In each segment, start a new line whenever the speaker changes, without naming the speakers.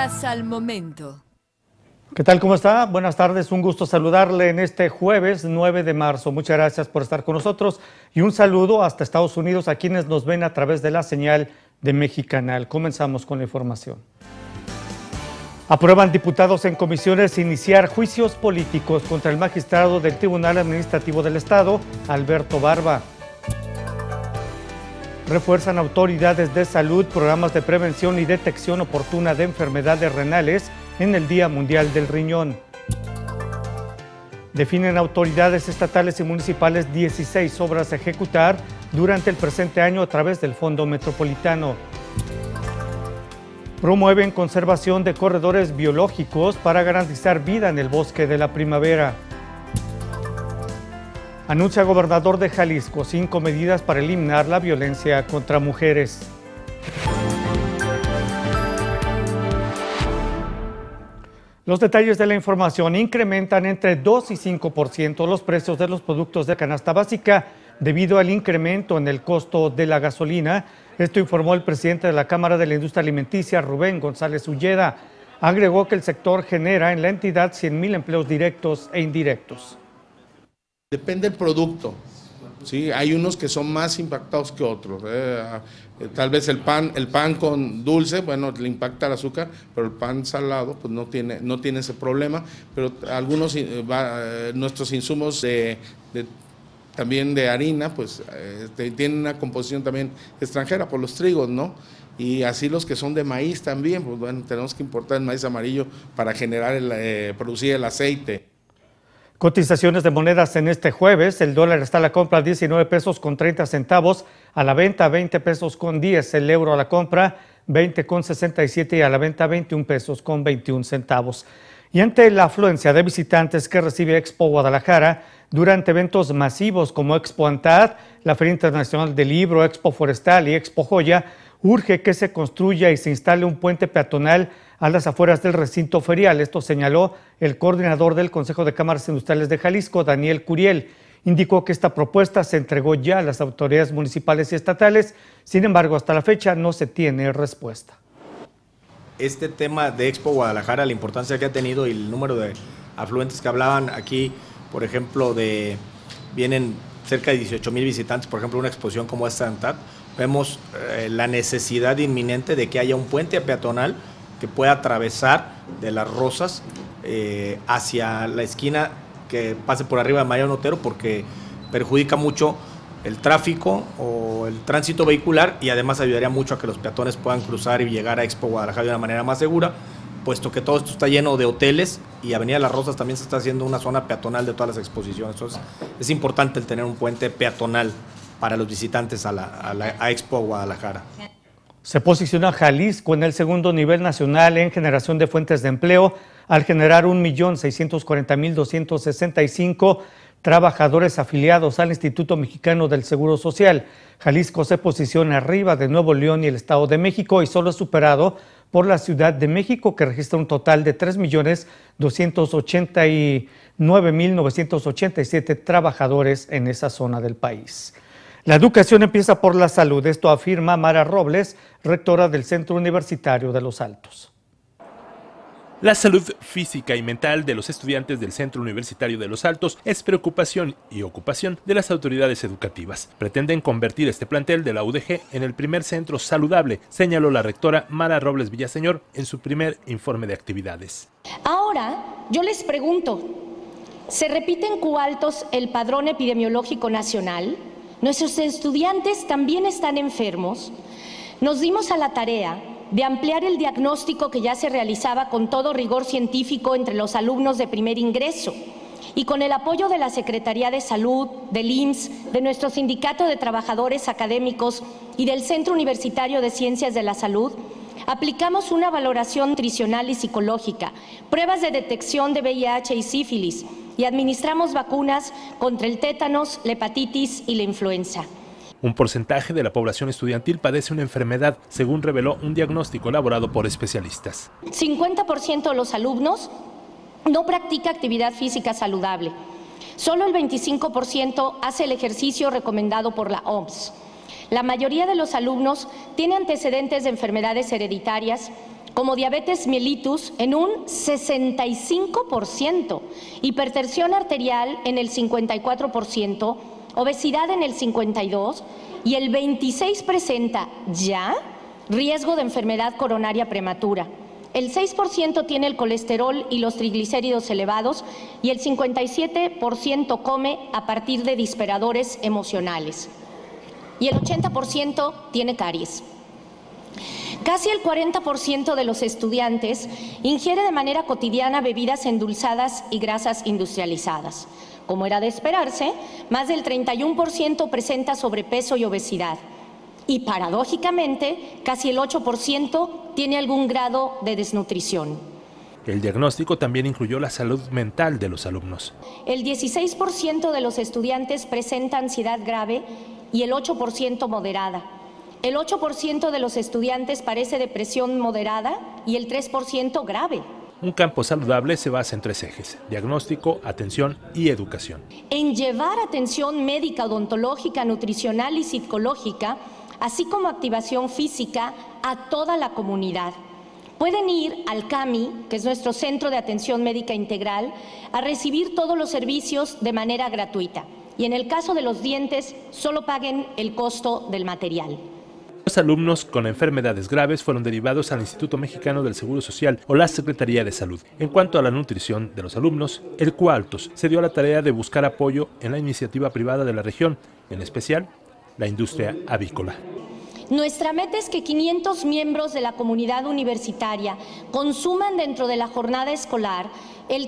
Noticias al momento.
¿Qué tal? ¿Cómo está? Buenas tardes, un gusto saludarle en este jueves 9 de marzo. Muchas gracias por estar con nosotros y un saludo hasta Estados Unidos a quienes nos ven a través de la señal de Mexicanal. Comenzamos con la información. Aprueban diputados en comisiones iniciar juicios políticos contra el magistrado del Tribunal Administrativo del Estado, Alberto Barba. Refuerzan autoridades de salud programas de prevención y detección oportuna de enfermedades renales en el Día Mundial del Riñón. Definen autoridades estatales y municipales 16 obras a ejecutar durante el presente año a través del Fondo Metropolitano. Promueven conservación de corredores biológicos para garantizar vida en el bosque de la primavera. Anuncia gobernador de Jalisco 5 medidas para eliminar la violencia contra mujeres. Los detalles de la información: incrementan entre 2 y 5% los precios de los productos de canasta básica debido al incremento en el costo de la gasolina. Esto informó el presidente de la Cámara de la Industria Alimenticia, Rubén González Ulleda. Agregó que el sector genera en la entidad 100,000 empleos directos e indirectos.
Depende del producto, ¿sí? Hay unos que son más impactados que otros. Tal vez el pan con dulce, bueno, le impacta el azúcar, pero el pan salado pues no tiene ese problema. Pero algunos nuestros insumos también de harina, pues tienen una composición también extranjera por los trigos, ¿no? Y así los que son de maíz también, pues bueno, tenemos que importar el maíz amarillo para generar producir el aceite.
Cotizaciones de monedas en este jueves: el dólar está a la compra a 19 pesos con 30 centavos, a la venta 20 pesos con 10, el euro a la compra 20 con 67 y a la venta 21 pesos con 21 centavos. Y ante la afluencia de visitantes que recibe Expo Guadalajara durante eventos masivos como Expo Antad, la Feria Internacional del Libro, Expo Forestal y Expo Joya, urge que se construya y se instale un puente peatonal a las afueras del recinto ferial. Esto señaló el coordinador del Consejo de Cámaras Industriales de Jalisco, Daniel Curiel. Indicó que esta propuesta se entregó ya a las autoridades municipales y estatales, sin embargo, hasta la fecha no se tiene respuesta.
Este tema de Expo Guadalajara, la importancia que ha tenido y el número de afluentes que hablaban aquí, por ejemplo, vienen cerca de 18,000 visitantes, por ejemplo, una exposición como esta en TAD, vemos la necesidad inminente de que haya un puente peatonal que pueda atravesar de Las Rosas hacia la esquina, que pase por arriba de Mariano Otero, porque perjudica mucho el tráfico o el tránsito vehicular y además ayudaría mucho a que los peatones puedan cruzar y llegar a Expo Guadalajara de una manera más segura, puesto que todo esto está lleno de hoteles y Avenida Las Rosas también se está haciendo una zona peatonal de todas las exposiciones. Entonces es importante el tener un puente peatonal para los visitantes a Expo Guadalajara.
Se posiciona Jalisco en el segundo nivel nacional en generación de fuentes de empleo al generar 1,640,265 trabajadores afiliados al Instituto Mexicano del Seguro Social. Jalisco se posiciona arriba de Nuevo León y el Estado de México y solo es superado por la Ciudad de México, que registra un total de 3,289,987 trabajadores en esa zona del país. La educación empieza por la salud, esto afirma Mara Robles, rectora del Centro Universitario de Los Altos.
La salud física y mental de los estudiantes del Centro Universitario de Los Altos es preocupación y ocupación de las autoridades educativas. Pretenden convertir este plantel de la UDG en el primer centro saludable, señaló la rectora Mara Robles Villaseñor en su primer informe de actividades.
Ahora, yo les pregunto, ¿se repite en Q-Altos el padrón epidemiológico nacional? ¿Nuestros estudiantes también están enfermos? Nos dimos a la tarea de ampliar el diagnóstico que ya se realizaba con todo rigor científico entre los alumnos de primer ingreso y con el apoyo de la Secretaría de Salud, del IMSS, de nuestro Sindicato de Trabajadores Académicos y del Centro Universitario de Ciencias de la Salud, aplicamos una valoración nutricional y psicológica, pruebas de detección de VIH y sífilis y administramos vacunas contra el tétanos, la hepatitis y la influenza.
Un porcentaje de la población estudiantil padece una enfermedad, según reveló un diagnóstico elaborado por especialistas.
50% de los alumnos no practica actividad física saludable. Solo el 25% hace el ejercicio recomendado por la OMS. La mayoría de los alumnos tiene antecedentes de enfermedades hereditarias, como diabetes mellitus en un 65%, hipertensión arterial en el 54%, obesidad en el 52% y el 26% presenta ya riesgo de enfermedad coronaria prematura. El 6% tiene el colesterol y los triglicéridos elevados y el 57% come a partir de disparadores emocionales. Y el 80% tiene caries. Casi el 40% de los estudiantes ingiere de manera cotidiana bebidas endulzadas y grasas industrializadas. Como era de esperarse, más del 31% presenta sobrepeso y obesidad. Y paradójicamente, casi el 8% tiene algún grado de desnutrición.
El diagnóstico también incluyó la salud mental de los alumnos.
El 16% de los estudiantes presenta ansiedad grave y el 8% moderada. El 8% de los estudiantes padece depresión moderada y el 3% grave.
Un campo saludable se basa en 3 ejes: diagnóstico, atención y educación.
En llevar atención médica, odontológica, nutricional y psicológica, así como activación física a toda la comunidad. Pueden ir al CAMI, que es nuestro Centro de Atención Médica Integral, a recibir todos los servicios de manera gratuita. Y en el caso de los dientes, solo paguen el costo del material.
Los alumnos con enfermedades graves fueron derivados al Instituto Mexicano del Seguro Social o la Secretaría de Salud. En cuanto a la nutrición de los alumnos, el Coaltos se dio a la tarea de buscar apoyo en la iniciativa privada de la región, en especial la industria avícola.
Nuestra meta es que 500 miembros de la comunidad universitaria consuman dentro de la jornada escolar el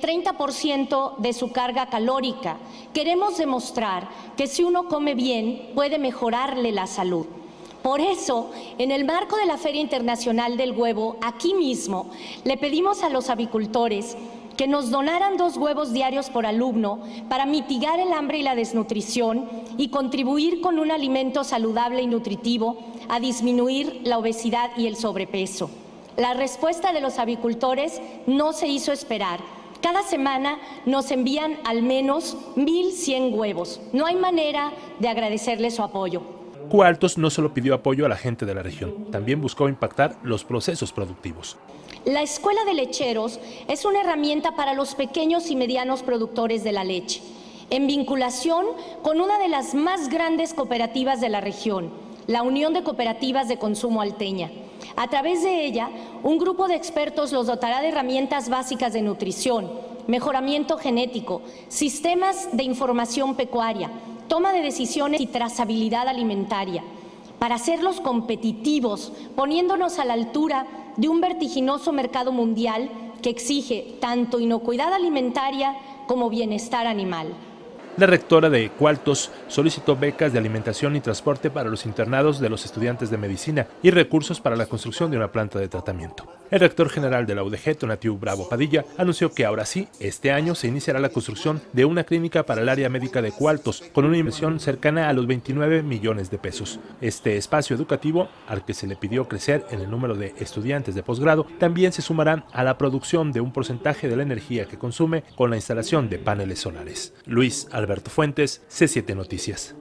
30% de su carga calórica. Queremos demostrar que si uno come bien, puede mejorarle la salud. Por eso, en el marco de la Feria Internacional del Huevo, aquí mismo, le pedimos a los avicultores que nos donaran 2 huevos diarios por alumno para mitigar el hambre y la desnutrición y contribuir con un alimento saludable y nutritivo a disminuir la obesidad y el sobrepeso. La respuesta de los avicultores no se hizo esperar. Cada semana nos envían al menos 1,100 huevos. No hay manera de agradecerles su apoyo.
Coaltos no solo pidió apoyo a la gente de la región, también buscó impactar los procesos productivos.
La Escuela de Lecheros es una herramienta para los pequeños y medianos productores de la leche, en vinculación con una de las más grandes cooperativas de la región, la Unión de Cooperativas de Consumo Alteña. A través de ella, un grupo de expertos los dotará de herramientas básicas de nutrición, mejoramiento genético, sistemas de información pecuaria, toma de decisiones y trazabilidad alimentaria, para hacerlos competitivos, poniéndonos a la altura de un vertiginoso mercado mundial que exige tanto inocuidad alimentaria como bienestar animal.
La rectora de Coaltos solicitó becas de alimentación y transporte para los internados de los estudiantes de medicina y recursos para la construcción de una planta de tratamiento. El rector general de la UDG, Tonatiuh Bravo Padilla, anunció que ahora sí, este año se iniciará la construcción de una clínica para el área médica de Coaltos, con una inversión cercana a los 29 millones de pesos. Este espacio educativo, al que se le pidió crecer en el número de estudiantes de posgrado, también se sumará a la producción de un porcentaje de la energía que consume con la instalación de paneles solares. Luis Alberto Fuentes, C7 Noticias.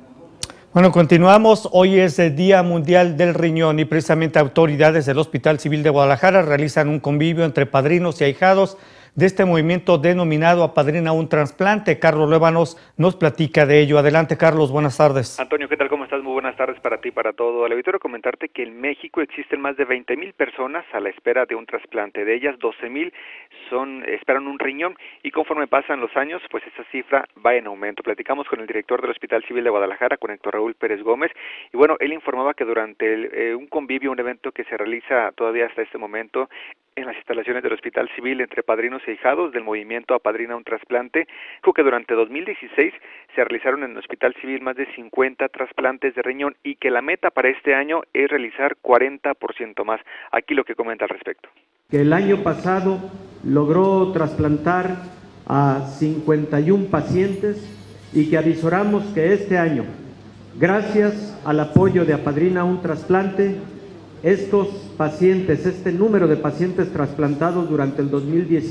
Bueno, continuamos. Hoy es el Día Mundial del Riñón y precisamente autoridades del Hospital Civil de Guadalajara realizan un convivio entre padrinos y ahijados de este movimiento denominado Apadrina un Trasplante. Carlos Luébanos nos platica de ello. Adelante, Carlos, buenas tardes.
Antonio, ¿qué tal? ¿Cómo estás? Muy buenas tardes para ti y para todo el auditorio. Comentarte que en México existen más de 20,000 personas a la espera de un trasplante. De ellas, 12,000 esperan un riñón y conforme pasan los años, pues esa cifra va en aumento. Platicamos con el director del Hospital Civil de Guadalajara, con Héctor Raúl Pérez Gómez, y bueno, él informaba que durante un convivio, un evento que se realiza todavía hasta este momento en las instalaciones del Hospital Civil entre padrinos e ahijados del movimiento Apadrina un Trasplante, dijo que durante 2016 se realizaron en el Hospital Civil más de 50 trasplantes de riñón y que la meta para este año es realizar 40% más. Aquí lo que comenta al respecto.
Que el año pasado logró trasplantar a 51 pacientes y que avisoramos que este año, gracias al apoyo de Apadrina un Trasplante, estos pacientes, este número de pacientes trasplantados durante el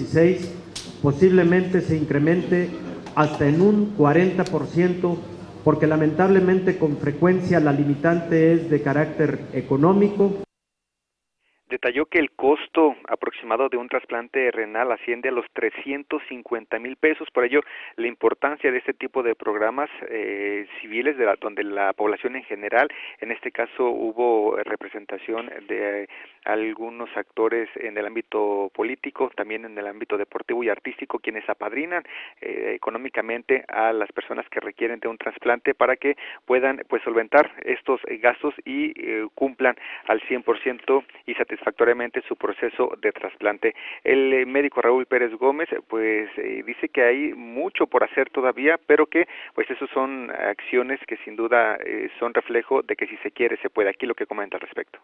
2016 posiblemente se incremente hasta en un 40%, porque lamentablemente con frecuencia la limitante es de carácter económico.
Detalló que el costo aproximado de un trasplante renal asciende a los 350,000 pesos, por ello la importancia de este tipo de programas civiles donde la población en general, en este caso hubo representación de algunos actores en el ámbito político, también en el ámbito deportivo y artístico, quienes apadrinan económicamente a las personas que requieren de un trasplante para que puedan pues solventar estos gastos y cumplan al 100% y satisfactoriamente su proceso de trasplante. El médico Raúl Pérez Gómez pues dice que hay mucho por hacer todavía, pero que pues esos son acciones que sin duda son reflejo de que si se quiere se puede. Aquí lo que comenta al respecto.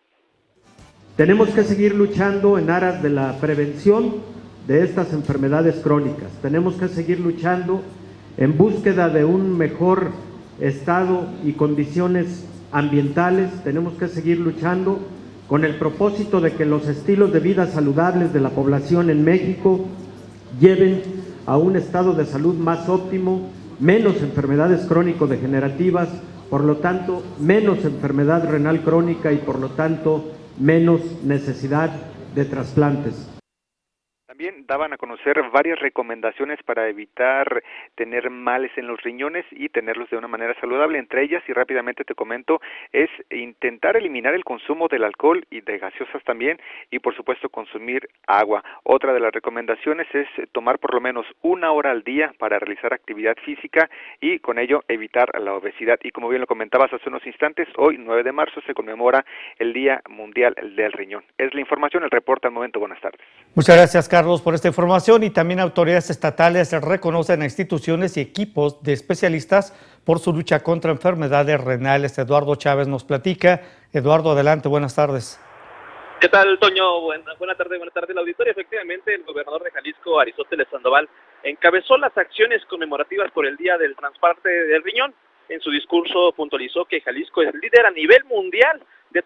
Tenemos que seguir luchando en aras de la prevención de estas enfermedades crónicas. Tenemos que seguir luchando en búsqueda de un mejor estado y condiciones ambientales. Tenemos que seguir luchando con el propósito de que los estilos de vida saludables de la población en México lleven a un estado de salud más óptimo, menos enfermedades crónico-degenerativas, por lo tanto, menos enfermedad renal crónica y por lo tanto, menos necesidad de trasplantes.
También daban a conocer varias recomendaciones para evitar tener males en los riñones y tenerlos de una manera saludable. Entre ellas, y rápidamente te comento, es intentar eliminar el consumo del alcohol y de gaseosas también, y por supuesto consumir agua. Otra de las recomendaciones es tomar por lo menos 1 hora al día para realizar actividad física y con ello evitar la obesidad. Y como bien lo comentabas hace unos instantes, hoy 9 de marzo se conmemora el Día Mundial del Riñón. Es la información, el reporte al momento. Buenas tardes.
Muchas gracias, Carlos, por esta información. Y también autoridades estatales reconocen a instituciones y equipos de especialistas por su lucha contra enfermedades renales. Eduardo Chávez nos platica. Eduardo, adelante, buenas tardes.
¿Qué tal, Toño? Buenas tardes, el auditorio. Efectivamente, el gobernador de Jalisco, Aristóteles Sandoval, encabezó las acciones conmemorativas por el Día del Trasplante del Riñón. En su discurso puntualizó que Jalisco es líder a nivel mundial de...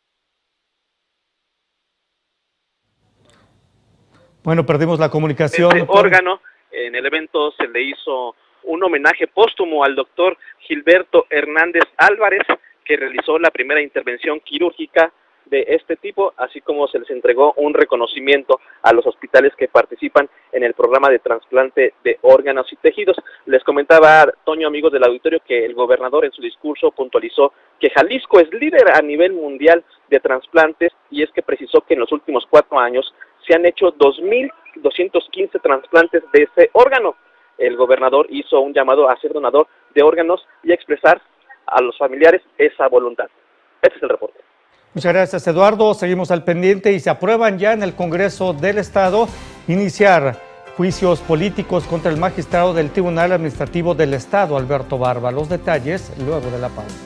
Bueno, perdimos la comunicación.
Este órgano. En el evento se le hizo un homenaje póstumo al doctor Gilberto Hernández Álvarez, que realizó la primera intervención quirúrgica de este tipo, así como se les entregó un reconocimiento a los hospitales que participan en el programa de trasplante de órganos y tejidos. Les comentaba, Toño, amigos del auditorio, que el gobernador en su discurso puntualizó que Jalisco es líder a nivel mundial de trasplantes, y es que precisó que en los últimos 4 años se han hecho 2,215 trasplantes de ese órgano. El gobernador hizo un llamado a ser donador de órganos y a expresar a los familiares esa voluntad. Este es el reporte.
Muchas gracias, Eduardo. Seguimos al pendiente y se aprueban ya en el Congreso del Estado iniciar juicios políticos contra el magistrado del Tribunal Administrativo del Estado, Alberto Barba. Los detalles luego de la pausa.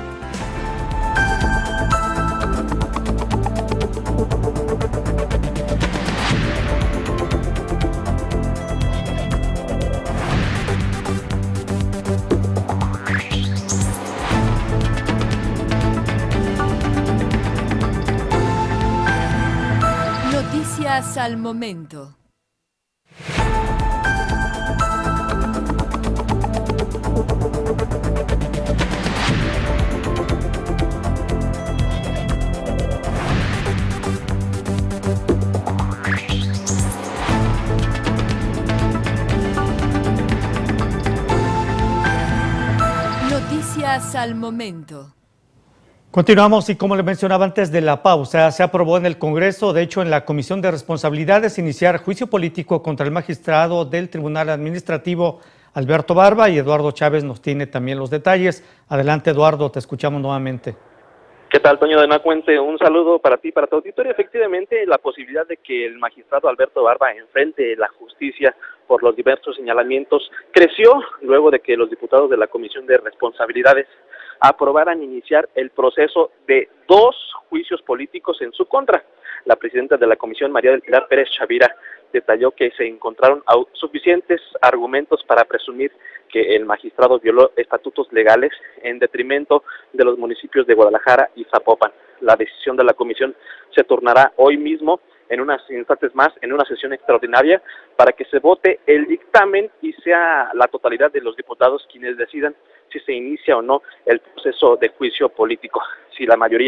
Al momento. Noticias al momento.
Continuamos y como le mencionaba antes de la pausa, se aprobó en el Congreso, de hecho en la Comisión de Responsabilidades, iniciar juicio político contra el magistrado del Tribunal Administrativo, Alberto Barba, y Eduardo Chávez nos tiene también los detalles. Adelante, Eduardo, te escuchamos nuevamente.
¿Qué tal, Toño de Nacuente? Un saludo para ti, para tu auditorio. Efectivamente, la posibilidad de que el magistrado Alberto Barba enfrente la justicia por los diversos señalamientos creció luego de que los diputados de la Comisión de Responsabilidades aprobaran iniciar el proceso de 2 juicios políticos en su contra. La presidenta de la comisión, María del Pilar Pérez Chavira, detalló que se encontraron suficientes argumentos para presumir que el magistrado violó estatutos legales en detrimento de los municipios de Guadalajara y Zapopan. La decisión de la comisión se turnará hoy mismo, en unas instantes más, en una sesión extraordinaria, para que se vote el dictamen y sea la totalidad de los diputados quienes decidan si se inicia o no el proceso de juicio político. Si la mayoría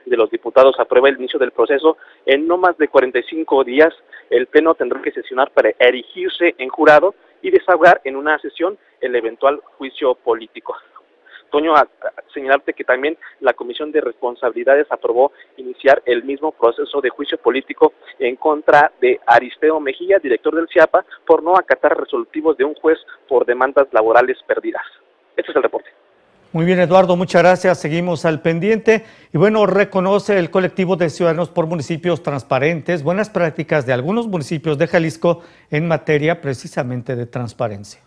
de los Diputados aprueba el inicio del proceso, en no más de 45 días el Pleno tendrá que sesionar para erigirse en jurado y desahogar en una sesión el eventual juicio político. Toño, a señalarte que también la Comisión de Responsabilidades aprobó iniciar el mismo proceso de juicio político en contra de Aristeo Mejía, director del CIAPA, por no acatar resolutivos de un juez por demandas laborales perdidas. Este es el reporte.
Muy bien, Eduardo, muchas gracias. Seguimos al pendiente. Y bueno, reconoce el colectivo de Ciudadanos por Municipios Transparentes buenas prácticas de algunos municipios de Jalisco en materia precisamente de transparencia.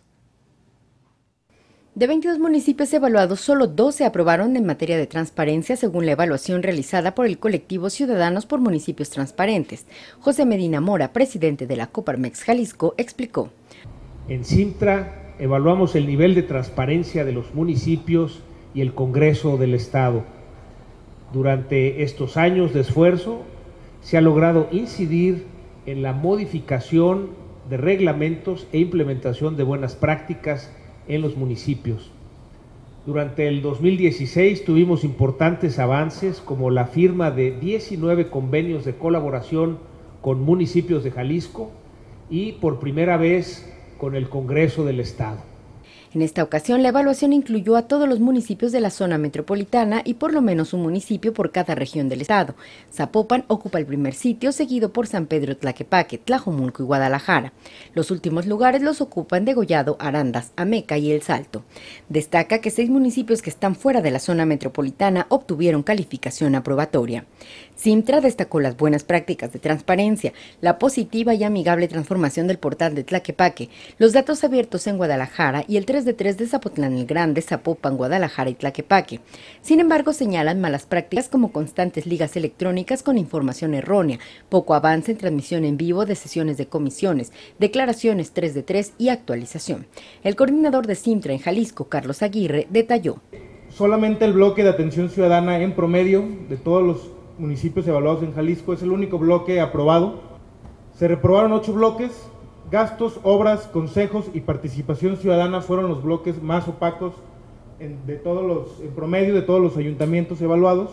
De 22 municipios evaluados, solo 12 aprobaron en materia de transparencia, según la evaluación realizada por el colectivo Ciudadanos por Municipios Transparentes. José Medina Mora, presidente de la Coparmex Jalisco, explicó.
En Cintra evaluamos el nivel de transparencia de los municipios y el Congreso del Estado. Durante estos años de esfuerzo se ha logrado incidir en la modificación de reglamentos e implementación de buenas prácticas en los municipios. Durante el 2016 tuvimos importantes avances como la firma de 19 convenios de colaboración con municipios de Jalisco y por primera vez con el Congreso del Estado.
En esta ocasión, la evaluación incluyó a todos los municipios de la zona metropolitana y por lo menos un municipio por cada región del estado. Zapopan ocupa el primer sitio, seguido por San Pedro Tlaquepaque, Tlajomulco y Guadalajara. Los últimos lugares los ocupan Degollado, Arandas, Ameca y El Salto. Destaca que 6 municipios que están fuera de la zona metropolitana obtuvieron calificación aprobatoria. Cintra destacó las buenas prácticas de transparencia, la positiva y amigable transformación del portal de Tlaquepaque, los datos abiertos en Guadalajara y el 3 de 3 de Zapotlán el Grande, Zapopan, Guadalajara y Tlaquepaque. Sin embargo, señalan malas prácticas como constantes ligas electrónicas con información errónea, poco avance en transmisión en vivo de sesiones de comisiones, declaraciones 3 de 3 y actualización. El coordinador de Cintra en Jalisco, Carlos Aguirre, detalló.
Solamente el bloque de atención ciudadana en promedio de todos los municipios evaluados en Jalisco es el único bloque aprobado. Se reprobaron 8 bloques. Gastos, obras, consejos y participación ciudadana fueron los bloques más opacos en promedio de todos los ayuntamientos evaluados.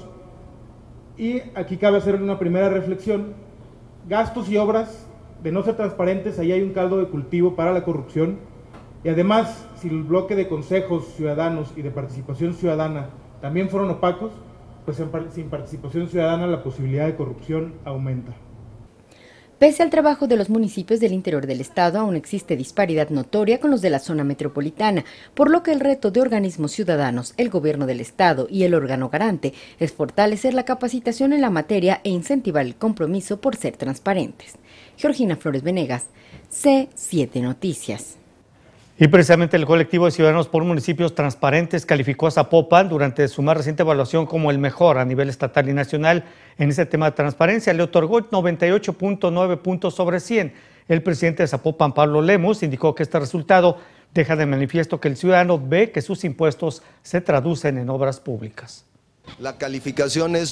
Y aquí cabe hacer una primera reflexión. Gastos y obras, de no ser transparentes, ahí hay un caldo de cultivo para la corrupción. Y además, si el bloque de consejos ciudadanos y de participación ciudadana también fueron opacos, pues sin participación ciudadana la posibilidad de corrupción aumenta.
Pese al trabajo de los municipios del interior del estado, aún existe disparidad notoria con los de la zona metropolitana, por lo que el reto de organismos ciudadanos, el gobierno del estado y el órgano garante es fortalecer la capacitación en la materia e incentivar el compromiso por ser transparentes. Georgina Flores Venegas, C7 Noticias.
Y precisamente el colectivo de Ciudadanos por Municipios Transparentes calificó a Zapopan durante su más reciente evaluación como el mejor a nivel estatal y nacional en ese tema de transparencia. Le otorgó 98.9 puntos sobre 100. El presidente de Zapopan, Pablo Lemus, indicó que este resultado deja de manifiesto que el ciudadano ve que sus impuestos se traducen en obras públicas.
La calificación es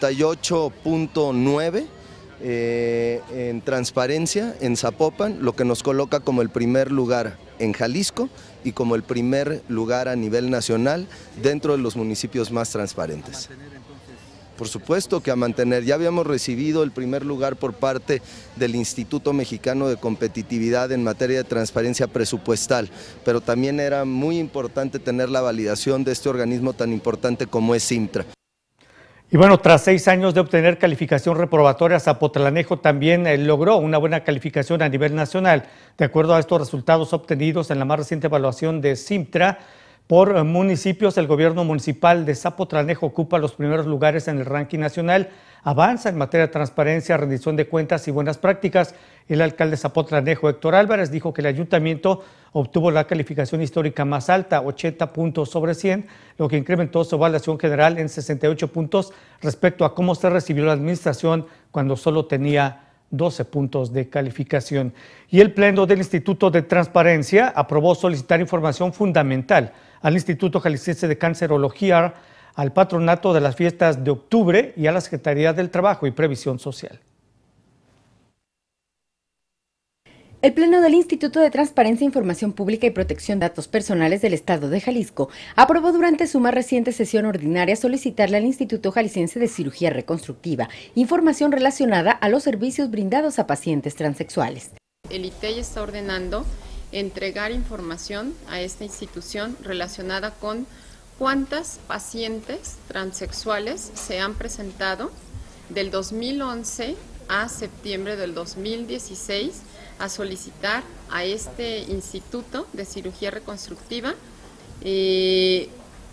98.9. En transparencia en Zapopan, lo que nos coloca como el primer lugar en Jalisco y como el primer lugar a nivel nacional dentro de los municipios más transparentes. Por supuesto que a mantener, ya habíamos recibido el primer lugar por parte del Instituto Mexicano de Competitividad en materia de transparencia presupuestal, pero también era muy importante tener la validación de este organismo tan importante como es Cintra.
Y bueno, tras 6 años de obtener calificación reprobatoria, Zapotlanejo también logró una buena calificación a nivel nacional. De acuerdo a estos resultados obtenidos en la más reciente evaluación de Cintra por municipios, el gobierno municipal de Zapotlanejo ocupa los primeros lugares en el ranking nacional, avanza en materia de transparencia, rendición de cuentas y buenas prácticas. El alcalde de Zapotlanejo, Héctor Álvarez, dijo que el ayuntamiento obtuvo la calificación histórica más alta, 80 puntos sobre 100, lo que incrementó su evaluación general en 68 puntos respecto a cómo se recibió la administración cuando solo tenía 12 puntos de calificación. Y el Pleno del Instituto de Transparencia aprobó solicitar información fundamental al Instituto Jalisciense de Cancerología, al Patronato de las Fiestas de Octubre y a la Secretaría del Trabajo y Previsión Social.
El Pleno del Instituto de Transparencia, Información Pública y Protección de Datos Personales del Estado de Jalisco aprobó durante su más reciente sesión ordinaria solicitarle al Instituto Jalisciense de Cirugía Reconstructiva información relacionada a los servicios brindados a pacientes transexuales.
El ITEI está ordenando entregar información a esta institución relacionada con cuántas pacientes transexuales se han presentado del 2011 a septiembre del 2016 a solicitar a este Instituto de Cirugía Reconstructiva este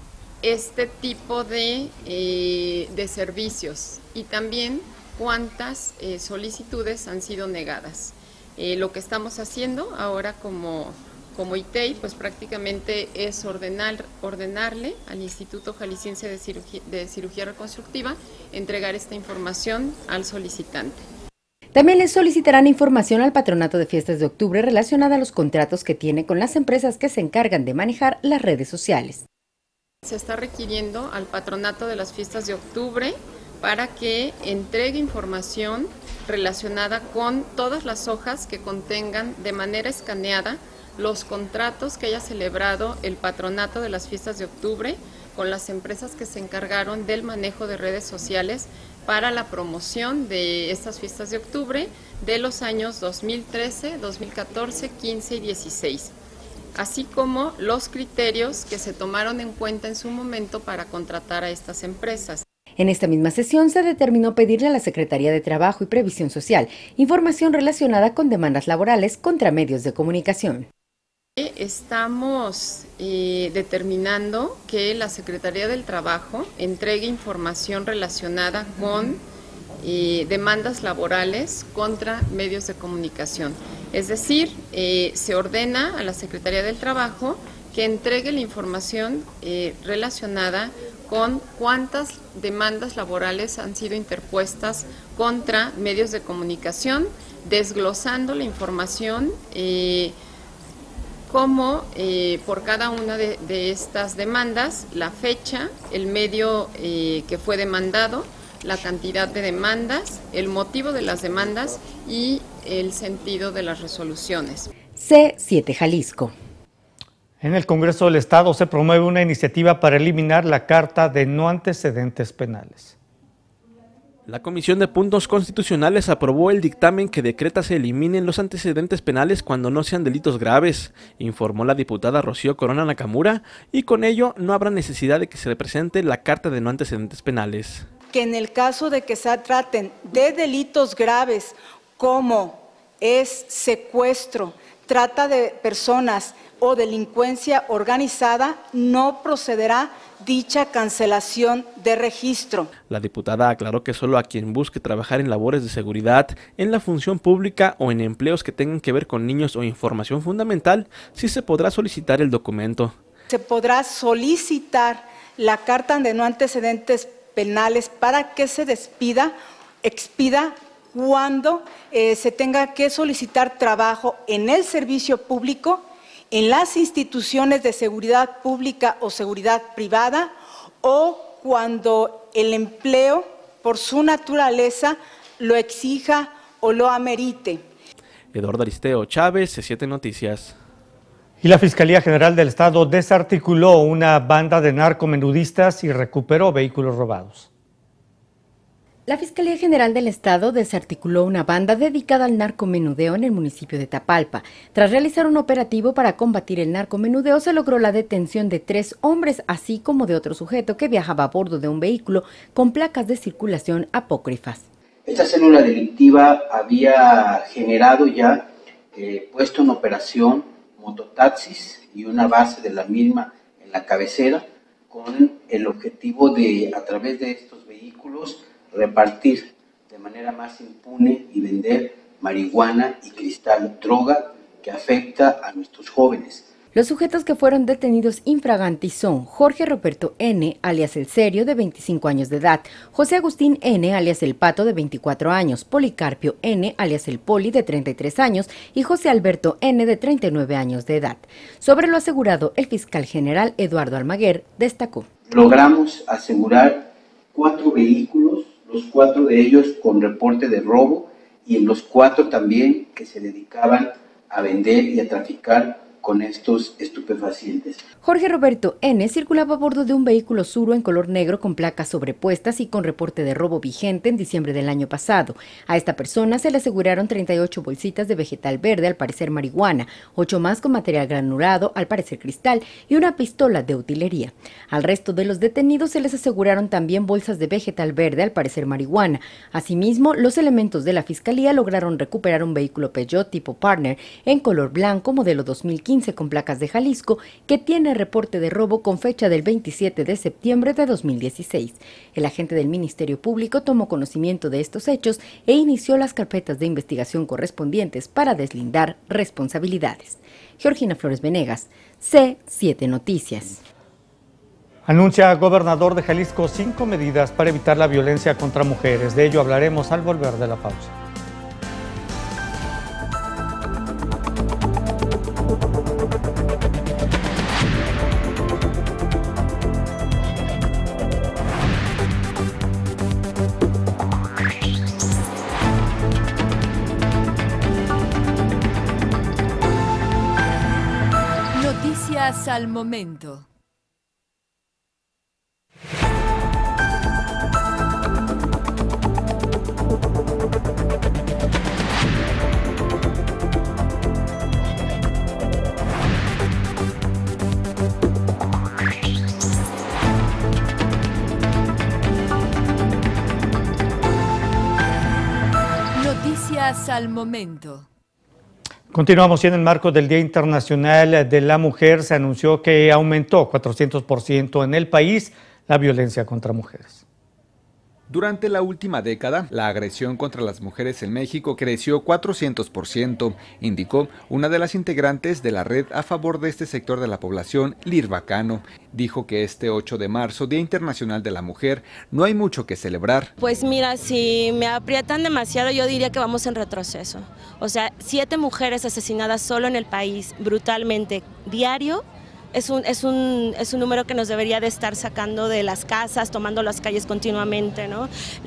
tipo de servicios, y también cuántas solicitudes han sido negadas. Lo que estamos haciendo ahora como ITEI, pues prácticamente es ordenarle al Instituto Jalisciense de Cirugía Reconstructiva entregar esta información al solicitante.
También les solicitarán información al Patronato de Fiestas de Octubre relacionada a los contratos que tiene con las empresas que se encargan de manejar las redes sociales.
Se está requiriendo al Patronato de las Fiestas de Octubre para que entregue información relacionada con todas las hojas que contengan de manera escaneada los contratos que haya celebrado el Patronato de las Fiestas de Octubre con las empresas que se encargaron del manejo de redes sociales para la promoción de estas fiestas de octubre de los años 2013, 2014, 15 y 16, así como los criterios que se tomaron en cuenta en su momento para contratar a estas empresas.
En esta misma sesión se determinó pedirle a la Secretaría de Trabajo y Previsión Social información relacionada con demandas laborales contra medios de comunicación.
Estamos determinando que la Secretaría del Trabajo entregue información relacionada con demandas laborales contra medios de comunicación. Es decir, se ordena a la Secretaría del Trabajo que entregue la información relacionada con cuántas demandas laborales han sido interpuestas contra medios de comunicación, desglosando la información como por cada una de estas demandas, la fecha, el medio que fue demandado, la cantidad de demandas, el motivo de las demandas y el sentido de las resoluciones.
C7 Jalisco.
En el Congreso del Estado se promueve una iniciativa para eliminar la Carta de No Antecedentes Penales.
La Comisión de Puntos Constitucionales aprobó el dictamen que decreta se eliminen los antecedentes penales cuando no sean delitos graves, informó la diputada Rocío Corona Nakamura, y con ello no habrá necesidad de que se presente la Carta de No Antecedentes Penales.
Que en el caso de que se traten de delitos graves como es secuestro, trata de personas o delincuencia organizada, no procederá dicha cancelación de registro.
La diputada aclaró que solo a quien busque trabajar en labores de seguridad, en la función pública o en empleos que tengan que ver con niños o información fundamental, sí se podrá solicitar el documento.
Se podrá solicitar la Carta de No Antecedentes Penales para que se expida cuando se tenga que solicitar trabajo en el servicio público, en las instituciones de seguridad pública o seguridad privada, o cuando el empleo por su naturaleza lo exija o lo amerite.
Eduardo Aristeo Chávez, C7 Noticias.
Y la Fiscalía General del Estado desarticuló una banda de narcomenudistas y recuperó vehículos robados.
La Fiscalía General del Estado desarticuló una banda dedicada al narcomenudeo en el municipio de Tapalpa. Tras realizar un operativo para combatir el narcomenudeo, se logró la detención de 3 hombres, así como de otro sujeto que viajaba a bordo de un vehículo con placas de circulación apócrifas.
Esta célula delictiva había generado ya puesto en operación mototaxis y una base de la misma en la cabecera, con el objetivo de, a través de estos vehículos, repartir de manera más impune y vender marihuana y cristal, droga que afecta a nuestros jóvenes.
Los sujetos que fueron detenidos infraganti son Jorge Roberto N., alias El Serio, de 25 años de edad, José Agustín N., alias El Pato, de 24 años, Policarpio N., alias El Poli, de 33 años, y José Alberto N., de 39 años de edad. Sobre lo asegurado, el fiscal general Eduardo Almaguer destacó:
logramos asegurar 4 vehículos, los 4 de ellos con reporte de robo, y en los 4 también que se dedicaban a vender y a traficar con estos estupefacientes.
Jorge Roberto N. circulaba a bordo de un vehículo Suro en color negro con placas sobrepuestas y con reporte de robo vigente en diciembre del año pasado. A esta persona se le aseguraron 38 bolsitas de vegetal verde, al parecer marihuana, 8 más con material granulado, al parecer cristal, y una pistola de utilería. Al resto de los detenidos se les aseguraron también bolsas de vegetal verde, al parecer marihuana. Asimismo, los elementos de la Fiscalía lograron recuperar un vehículo Peugeot tipo Partner en color blanco, modelo 2015, con placas de Jalisco, que tiene reporte de robo con fecha del 27 de septiembre de 2016. El agente del Ministerio Público tomó conocimiento de estos hechos e inició las carpetas de investigación correspondientes para deslindar responsabilidades. Georgina Flores Venegas, C7 Noticias.
Anuncia gobernador de Jalisco 5 medidas para evitar la violencia contra mujeres. De ello hablaremos al volver de la pausa.
Noticias al momento. Noticias al momento.
Continuamos y en el marco del Día Internacional de la Mujer se anunció que aumentó 400% en el país la violencia contra mujeres.
Durante la última década, la agresión contra las mujeres en México creció 400%, indicó una de las integrantes de la red a favor de este sector de la población, Lirva Cano. Dijo que este 8 de marzo, Día Internacional de la Mujer, no hay mucho que celebrar.
Pues mira, si me aprietan demasiado, yo diría que vamos en retroceso. O sea, 7 mujeres asesinadas solo en el país, brutalmente, diario. Es un número que nos debería de estar sacando de las casas, tomando las calles continuamente, ¿no?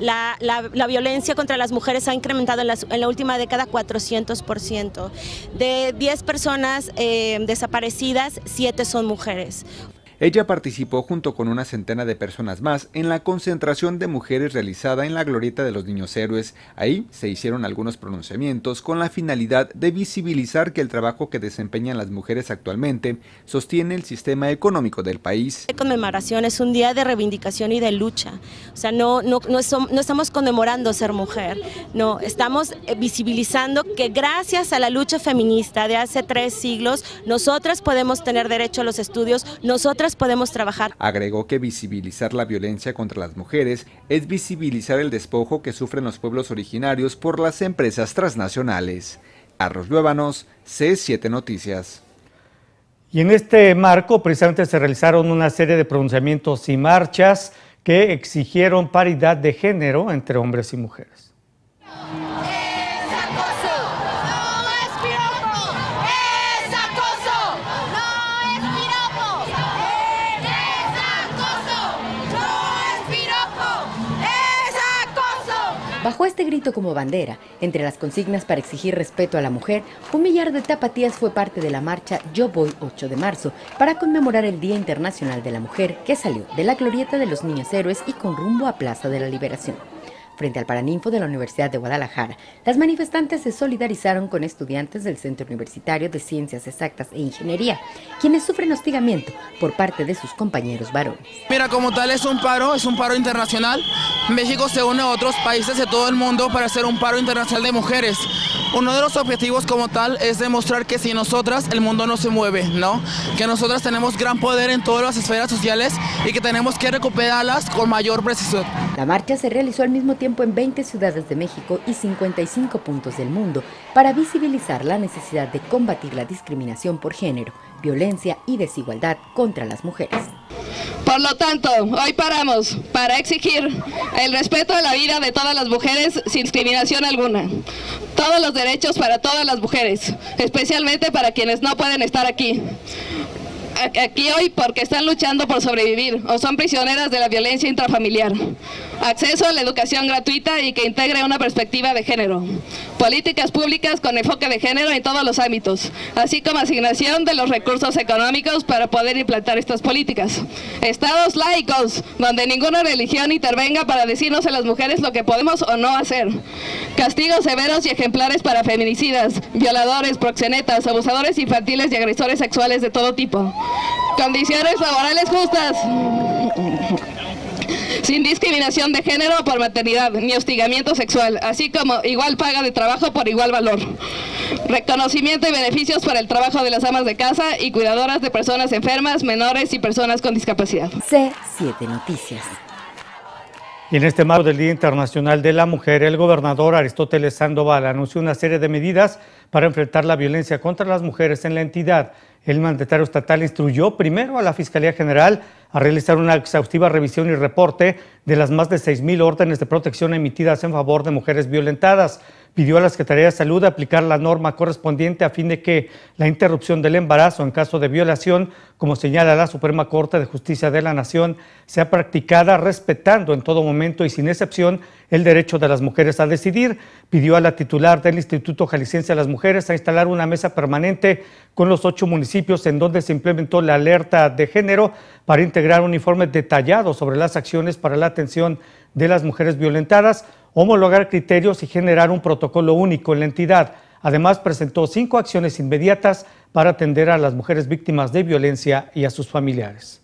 La violencia contra las mujeres ha incrementado en la última década 400%. De 10 personas desaparecidas, 7 son mujeres.
Ella participó junto con una centena de personas más en la concentración de mujeres realizada en la Glorieta de los Niños Héroes. Ahí se hicieron algunos pronunciamientos con la finalidad de visibilizar que el trabajo que desempeñan las mujeres actualmente sostiene el sistema económico del país.
La conmemoración es un día de reivindicación y de lucha. O sea, no estamos conmemorando ser mujer, no, estamos visibilizando que gracias a la lucha feminista de hace 3 siglos, nosotras podemos tener derecho a los estudios, nosotras podemos trabajar.
Agregó que visibilizar la violencia contra las mujeres es visibilizar el despojo que sufren los pueblos originarios por las empresas transnacionales. Carlos Luébanos, C7 Noticias.
Y en este marco precisamente se realizaron una serie de pronunciamientos y marchas que exigieron paridad de género entre hombres y mujeres.
Bajo este grito como bandera, entre las consignas para exigir respeto a la mujer, un millar de tapatías fue parte de la marcha Yo Voy 8 de marzo para conmemorar el Día Internacional de la Mujer, que salió de la Glorieta de los Niños Héroes y con rumbo a Plaza de la Liberación. Frente al Paraninfo de la Universidad de Guadalajara, las manifestantes se solidarizaron con estudiantes del Centro Universitario de Ciencias Exactas e Ingeniería, quienes sufren hostigamiento por parte de sus compañeros varones.
Mira, como tal es un paro internacional. México se une a otros países de todo el mundo para hacer un paro internacional de mujeres. Uno de los objetivos como tal es demostrar que sin nosotras el mundo no se mueve, ¿no? Que nosotras tenemos gran poder en todas las esferas sociales y que tenemos que recuperarlas con mayor precisión.
La marcha se realizó al mismo tiempo en 20 ciudades de México y 55 puntos del mundo para visibilizar la necesidad de combatir la discriminación por género, violencia y desigualdad contra las mujeres.
Por lo tanto, hoy paramos para exigir el respeto a la vida de todas las mujeres sin discriminación alguna. Todos los derechos para todas las mujeres, especialmente para quienes no pueden estar aquí. aquí hoy porque están luchando por sobrevivir o son prisioneras de la violencia intrafamiliar. Acceso a la educación gratuita y que integre una perspectiva de género. Políticas públicas con enfoque de género en todos los ámbitos, así como asignación de los recursos económicos para poder implantar estas políticas. Estados laicos, donde ninguna religión intervenga para decirnos a las mujeres lo que podemos o no hacer. Castigos severos y ejemplares para feminicidas, violadores, proxenetas, abusadores infantiles y agresores sexuales de todo tipo. Condiciones laborales justas, sin discriminación de género por maternidad ni hostigamiento sexual, así como igual paga de trabajo por igual valor. Reconocimiento y beneficios para el trabajo de las amas de casa y cuidadoras de personas enfermas, menores y personas con discapacidad.
C7 Noticias.
Y en este marco del Día Internacional de la Mujer, el gobernador Aristóteles Sandoval anunció una serie de medidas para enfrentar la violencia contra las mujeres en la entidad. El mandatario estatal instruyó primero a la Fiscalía General a realizar una exhaustiva revisión y reporte de las más de 6,000 órdenes de protección emitidas en favor de mujeres violentadas. Pidió a la Secretaría de Salud aplicar la norma correspondiente a fin de que la interrupción del embarazo en caso de violación, como señala la Suprema Corte de Justicia de la Nación, sea practicada respetando en todo momento y sin excepción el derecho de las mujeres a decidir. Pidió a la titular del Instituto Jalisciense de las Mujeres a instalar una mesa permanente con los 8 municipios en donde se implementó la alerta de género para integrar un informe detallado sobre las acciones para la atención de las mujeres violentadas, homologar criterios y generar un protocolo único en la entidad. Además, presentó 5 acciones inmediatas para atender a las mujeres víctimas de violencia y a sus familiares.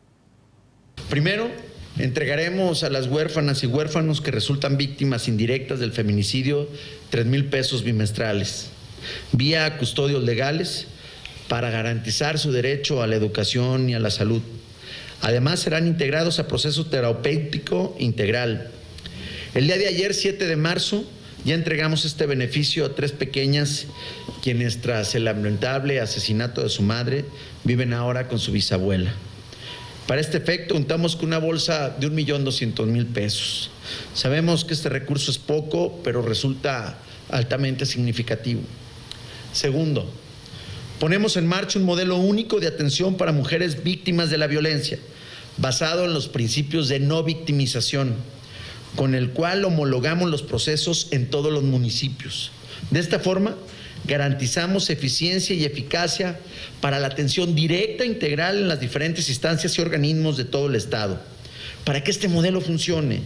Primero, entregaremos a las huérfanas y huérfanos que resultan víctimas indirectas del feminicidio 3,000 pesos bimestrales, vía custodios legales, para garantizar su derecho a la educación y a la salud. Además, serán integrados a proceso terapéutico integral. El día de ayer, 7 de marzo, ya entregamos este beneficio a 3 pequeñas quienes tras el lamentable asesinato de su madre viven ahora con su bisabuela. Para este efecto contamos con una bolsa de 1.200.000 pesos. Sabemos que este recurso es poco, pero resulta altamente significativo. Segundo, ponemos en marcha un modelo único de atención para mujeres víctimas de la violencia, basado en los principios de no victimización, con el cual homologamos los procesos en todos los municipios. De esta forma, garantizamos eficiencia y eficacia para la atención directa e integral en las diferentes instancias y organismos de todo el Estado. Para que este modelo funcione,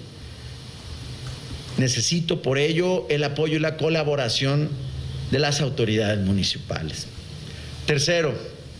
necesito por ello el apoyo y la colaboración de las autoridades municipales. Tercero,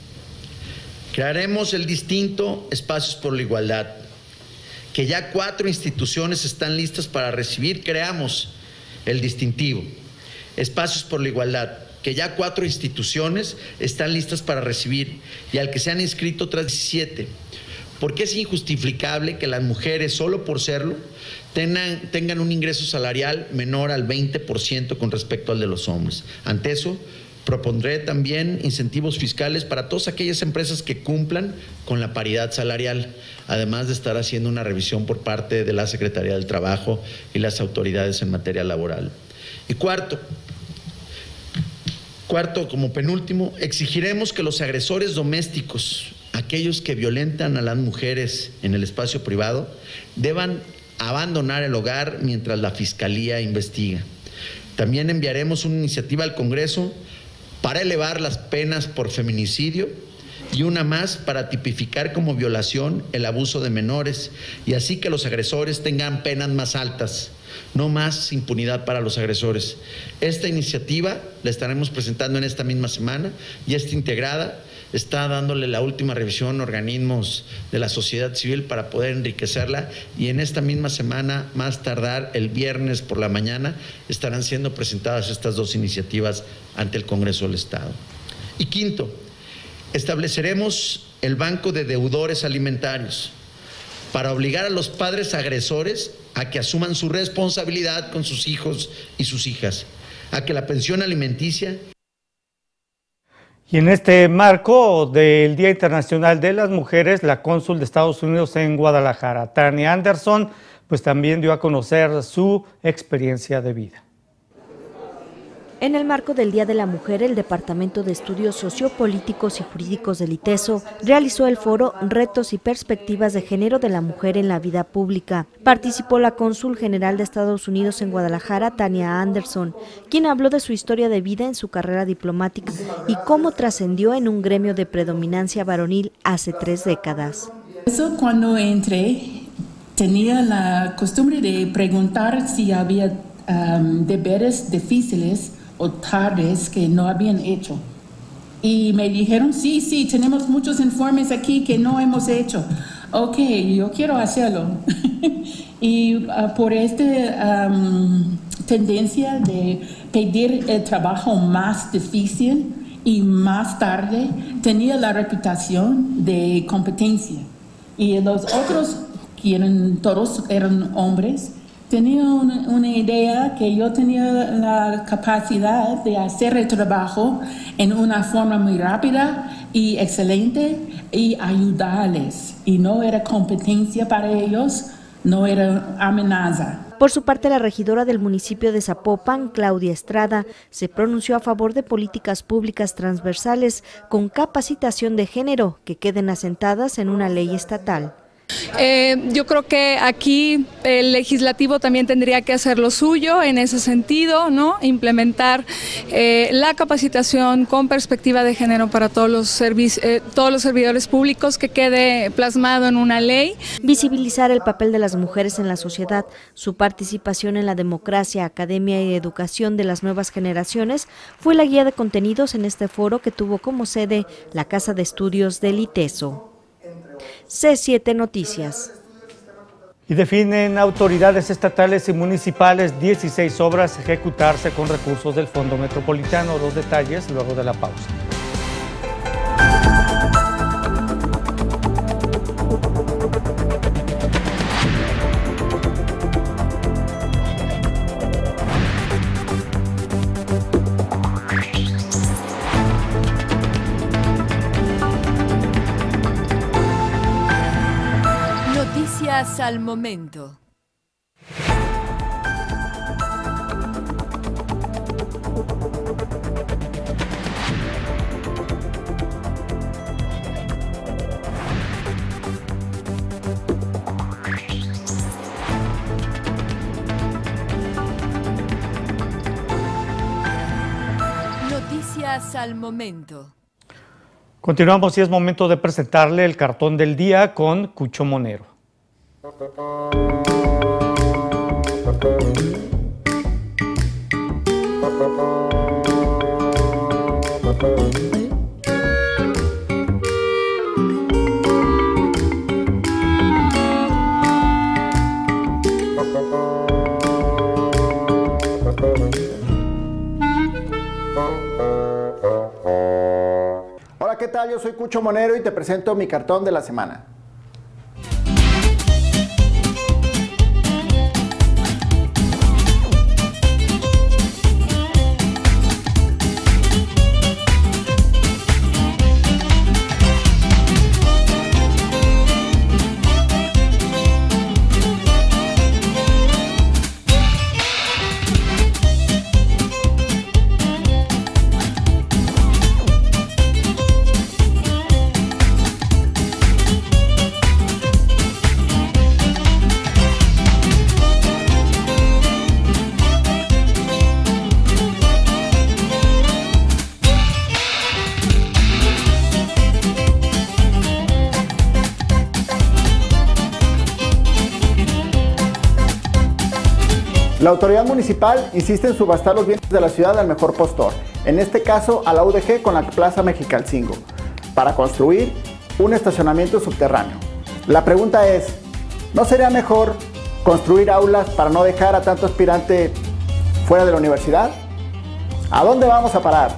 crearemos el distinto Espacios por la Igualdad, que ya 4 instituciones están listas para recibir. Creamos el distintivo Espacios por la Igualdad, que ya 4 instituciones están listas para recibir y al que se han inscrito otras 17, porque es injustificable que las mujeres, solo por serlo, tengan un ingreso salarial menor al 20% con respecto al de los hombres. Ante eso, propondré también incentivos fiscales para todas aquellas empresas que cumplan con la paridad salarial, además de estar haciendo una revisión por parte de la Secretaría del Trabajo y las autoridades en materia laboral. Y cuarto, como penúltimo, exigiremos que los agresores domésticos, aquellos que violentan a las mujeres en el espacio privado, deban abandonar el hogar mientras la Fiscalía investiga. También enviaremos una iniciativa al Congreso para elevar las penas por feminicidio y una más para tipificar como violación el abuso de menores y así que los agresores tengan penas más altas, no más impunidad para los agresores. Esta iniciativa la estaremos presentando en esta misma semana y está integrada, está dándole la última revisión a organismos de la sociedad civil para poder enriquecerla y en esta misma semana, más tardar el viernes por la mañana, estarán siendo presentadas estas 2 iniciativas ante el Congreso del Estado. Y quinto, estableceremos el banco de deudores alimentarios para obligar a los padres agresores a que asuman su responsabilidad con sus hijos y sus hijas, a que la pensión alimenticia.
Y en este marco del Día Internacional de las Mujeres, la cónsul de Estados Unidos en Guadalajara, Tania Anderson, pues también dio a conocer su experiencia de vida.
En el marco del Día de la Mujer, el Departamento de Estudios Sociopolíticos y Jurídicos del ITESO realizó el foro Retos y Perspectivas de Género de la Mujer en la Vida Pública. Participó la cónsul general de Estados Unidos en Guadalajara, Tania Anderson, quien habló de su historia de vida en su carrera diplomática y cómo trascendió en un gremio de predominancia varonil hace 3 décadas.
Eso cuando entré tenía la costumbre de preguntar si había deberes difíciles o tardes que no habían hecho. Y me dijeron, sí, tenemos muchos informes aquí que no hemos hecho. Ok, yo quiero hacerlo. Y por esta tendencia de pedir el trabajo más difícil y más tarde, tenía la reputación de competencia. Y los otros, todos eran hombres, tenía una idea que yo tenía la capacidad de hacer el trabajo en una forma muy rápida y excelente y ayudarles. Y no era competencia para ellos, no era amenaza.
Por su parte, la regidora del municipio de Zapopan, Claudia Estrada, se pronunció a favor de políticas públicas transversales con capacitación de género que queden asentadas en una ley estatal.
Yo creo que aquí el legislativo también tendría que hacer lo suyo en ese sentido, ¿no? Implementar la capacitación con perspectiva de género para todos los servidores públicos, que quede plasmado en una ley.
Visibilizar el papel de las mujeres en la sociedad, su participación en la democracia, academia y educación de las nuevas generaciones fue la guía de contenidos en este foro que tuvo como sede la Casa de Estudios del ITESO. C7 Noticias.
Y definen autoridades estatales y municipales 16 obras a ejecutarse con recursos del Fondo Metropolitano. Los detalles luego de la pausa.
Noticias al momento. Noticias al momento.
Continuamos y es momento de presentarle el cartón del día con Cucho Monero.
Hola, ¿qué tal? Yo soy Cucho Monero y te presento mi cartón de la semana. La autoridad municipal insiste en subastar los bienes de la ciudad al mejor postor, en este caso a la UDG con la Plaza Mexicalcingo, para construir un estacionamiento subterráneo. La pregunta es, ¿no sería mejor construir aulas para no dejar a tanto aspirante fuera de la universidad? ¿A dónde vamos a parar?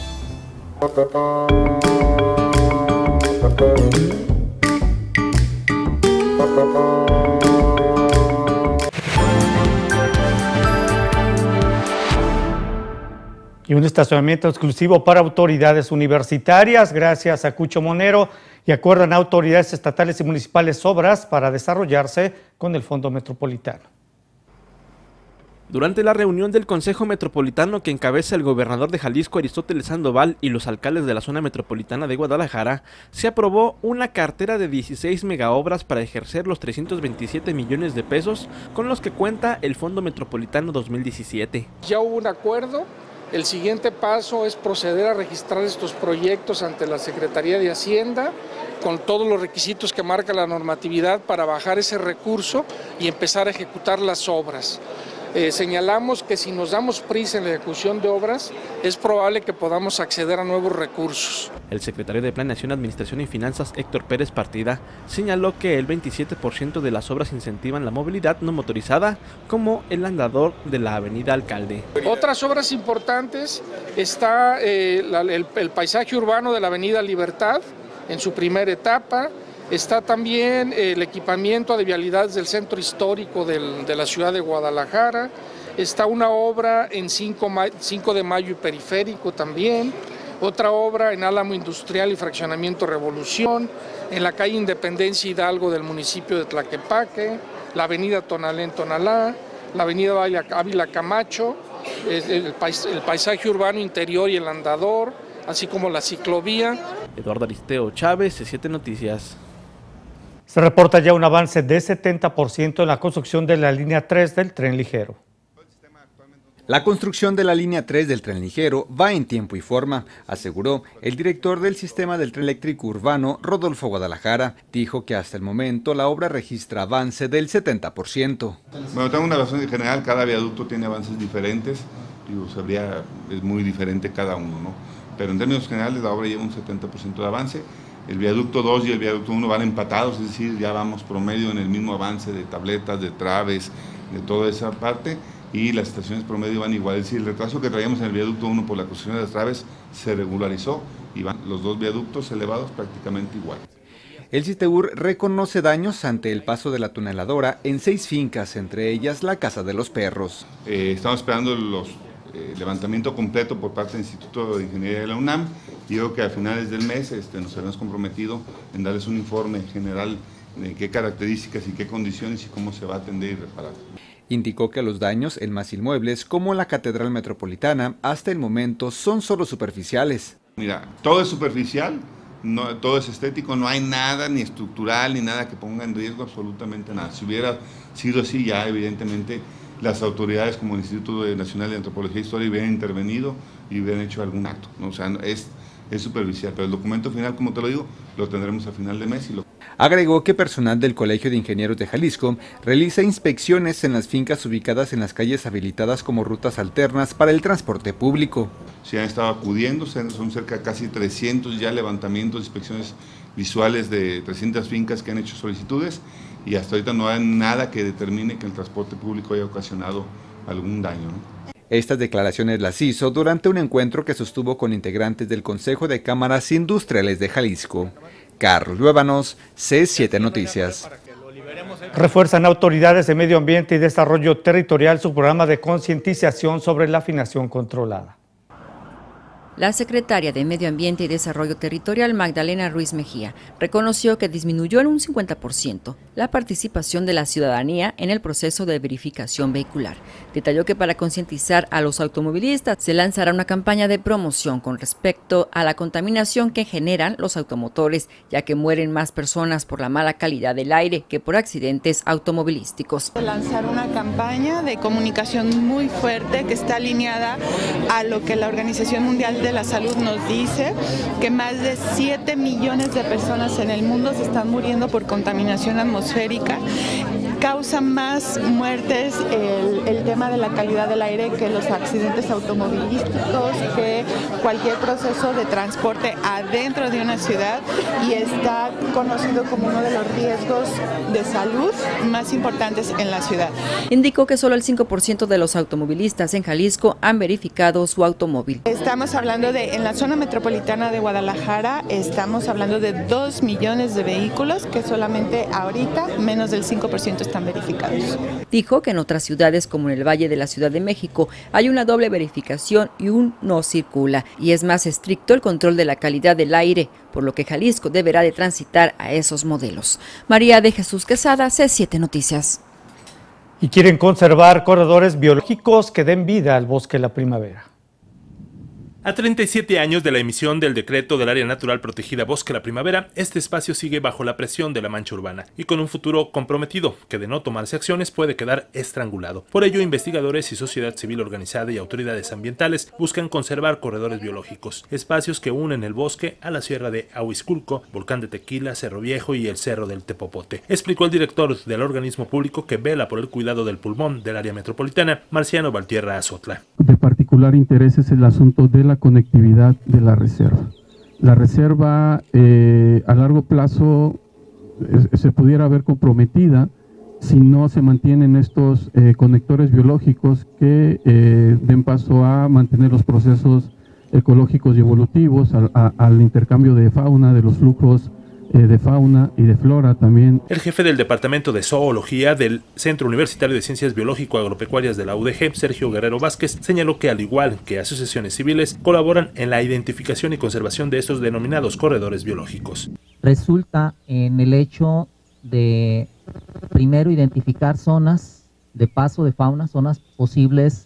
Y un estacionamiento exclusivo para autoridades universitarias, gracias a Cucho Monero, y acuerdan autoridades estatales y municipales obras para desarrollarse con el Fondo Metropolitano.
Durante la reunión del Consejo Metropolitano que encabeza el gobernador de Jalisco, Aristóteles Sandoval, y los alcaldes de la zona metropolitana de Guadalajara, se aprobó una cartera de 16 megaobras para ejercer los 327 millones de pesos con los que cuenta el Fondo Metropolitano 2017.
Ya hubo un acuerdo. El siguiente paso es proceder a registrar estos proyectos ante la Secretaría de Hacienda con todos los requisitos que marca la normatividad para bajar ese recurso y empezar a ejecutar las obras. Señalamos que si nos damos prisa en la ejecución de obras, es probable que podamos acceder a nuevos recursos.
El secretario de Planeación, Administración y Finanzas, Héctor Pérez Partida, señaló que el 27% de las obras incentivan la movilidad no motorizada, como el andador de la Avenida Alcalde.
Otras obras importantes está el paisaje urbano de la Avenida Libertad en su primera etapa. Está también el equipamiento de vialidades del centro histórico de la ciudad de Guadalajara. Está una obra en 5 de Mayo y Periférico también. Otra obra en Álamo Industrial y Fraccionamiento Revolución. En la calle Independencia Hidalgo del municipio de Tlaquepaque. La avenida Tonalá en Tonalá. La avenida Ávila Camacho. El paisaje urbano interior y el andador. Así como la ciclovía.
Eduardo Aristeo Chávez, C7 Noticias.
Se reporta ya un avance de 70% en la construcción de la línea 3 del tren ligero.
La construcción de la línea 3 del tren ligero va en tiempo y forma, aseguró el director del sistema del tren eléctrico urbano, Rodolfo Guadalajara. Dijo que hasta el momento la obra registra avance del 70%.
Bueno, tengo una razón en general, cada viaducto tiene avances diferentes, es muy diferente cada uno, ¿no? Pero en términos generales la obra lleva un 70% de avance. El viaducto 2 y el viaducto 1 van empatados, es decir, ya vamos promedio en el mismo avance de tabletas, de traves, de toda esa parte, y las estaciones promedio van igual. Es decir, el retraso que traíamos en el viaducto 1 por la construcción de las traves se regularizó y van los dos viaductos elevados prácticamente igual.
El Citeur reconoce daños ante el paso de la tuneladora en 6 fincas, entre ellas la Casa de los Perros.
Estamos esperando levantamiento completo por parte del Instituto de Ingeniería de la UNAM, y creo que a finales del mes nos habíamos comprometido en darles un informe general de qué características y qué condiciones y cómo se va a atender y reparar.
Indicó que los daños en más inmuebles, como la Catedral Metropolitana, hasta el momento son solo superficiales.
Mira, todo es superficial, no, todo es estético, no hay nada ni estructural ni nada que ponga en riesgo absolutamente nada. Si hubiera sido así, ya evidentemente las autoridades como el Instituto Nacional de Antropología e Historia hubieran intervenido y hubieran hecho algún acto, ¿no? O sea, es superficial, pero el documento final, como te lo digo, lo tendremos a final de mes.
Agregó que personal del Colegio de Ingenieros de Jalisco realiza inspecciones en las fincas ubicadas en las calles habilitadas como rutas alternas para el transporte público.
Se han estado acudiendo, son cerca de casi 300 ya levantamientos, inspecciones visuales de 300 fincas que han hecho solicitudes, y hasta ahorita no hay nada que determine que el transporte público haya ocasionado algún daño, ¿no?
Estas declaraciones las hizo durante un encuentro que sostuvo con integrantes del Consejo de Cámaras Industriales de Jalisco. Carlos Luébanos, C7 Noticias.
Refuerzan autoridades de Medio Ambiente y Desarrollo Territorial su programa de concientización sobre la afinación controlada.
La secretaria de Medio Ambiente y Desarrollo Territorial, Magdalena Ruiz Mejía, reconoció que disminuyó en un 50% la participación de la ciudadanía en el proceso de verificación vehicular. Detalló que para concientizar a los automovilistas se lanzará una campaña de promoción con respecto a la contaminación que generan los automotores, ya que mueren más personas por la mala calidad del aire que por accidentes automovilísticos.
Lanzar una campaña de comunicación muy fuerte que está alineada a lo que la Organización Mundial de la Salud nos dice, que más de 7 millones de personas en el mundo se están muriendo por contaminación atmosférica. Causa más muertes el tema de la calidad del aire que los accidentes automovilísticos, que cualquier proceso de transporte adentro de una ciudad, y está conocido como uno de los riesgos de salud más importantes en la ciudad.
Indicó que solo el 5% de los automovilistas en Jalisco han verificado su automóvil.
Estamos hablando en la zona metropolitana de Guadalajara, estamos hablando de 2 millones de vehículos que solamente ahorita menos del 5% están verificados.
Dijo que en otras ciudades como en el Valle de la Ciudad de México hay una doble verificación y un no circula, y es más estricto el control de la calidad del aire, por lo que Jalisco deberá de transitar a esos modelos. María de Jesús Quesada, C7 Noticias.
Y quieren conservar corredores biológicos que den vida al bosque La Primavera.
A 37 años de la emisión del decreto del área natural protegida Bosque La Primavera, este espacio sigue bajo la presión de la mancha urbana y con un futuro comprometido que de no tomarse acciones puede quedar estrangulado. Por ello, investigadores y sociedad civil organizada y autoridades ambientales buscan conservar corredores biológicos, espacios que unen el bosque a la sierra de Ahuizculco, Volcán de Tequila, Cerro Viejo y el Cerro del Tepopote, explicó el director del organismo público que vela por el cuidado del pulmón del área metropolitana, Marciano Valtierra Azotla.
De particular interés es el asunto de la conectividad de la reserva. La reserva a largo plazo se pudiera ver comprometida si no se mantienen estos conectores biológicos que den paso a mantener los procesos ecológicos y evolutivos, al intercambio de fauna, de los flujos de fauna y de flora también.
El jefe del Departamento de Zoología del Centro Universitario de Ciencias Biológico-Agropecuarias de la UDG, Sergio Guerrero Vázquez, señaló que al igual que asociaciones civiles, colaboran en la identificación y conservación de estos denominados corredores biológicos.
Resulta en el hecho de, primero, identificar zonas de paso de fauna, zonas posibles